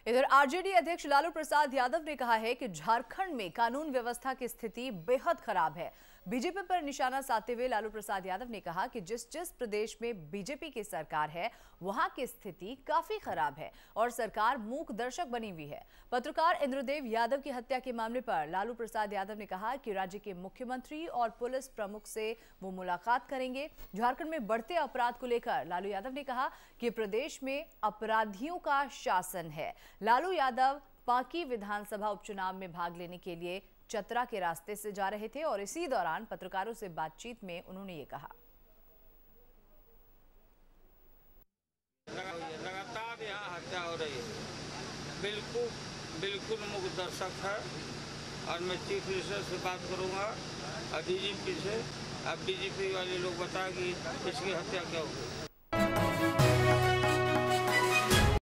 इधर आरजेडी अध्यक्ष लालू प्रसाद यादव ने कहा है कि झारखंड में कानून व्यवस्था की स्थिति बेहद खराब है। बीजेपी पर निशाना साधते हुए लालू प्रसाद यादव ने कहा कि जिस प्रदेश में बीजेपी की सरकार है वहां की स्थिति काफी खराब है और सरकार मूक दर्शक बनी हुई है। पत्रकार इंद्रदेव यादव की हत्या के मामले पर लालू प्रसाद यादव ने कहा कि राज्य के मुख्यमंत्री और पुलिस प्रमुख से वो मुलाकात करेंगे। झारखंड में बढ़ते अपराध को लेकर लालू यादव ने कहा कि प्रदेश में अपराधियों का शासन है। लालू यादव पांकी विधानसभा उपचुनाव में भाग लेने के लिए चतरा के रास्ते से जा रहे थे और इसी दौरान पत्रकारों से बातचीत में उन्होंने ये कहा। लगातार यहाँ हत्या हो रही है, बिल्कुल मुख्य दर्शक है और मैं चीफ मिनिस्टर से बात करूँगा और डीजीपी से। अब डीजीपी वाले लोग बताएं कि इसकी हत्या क्या होगी।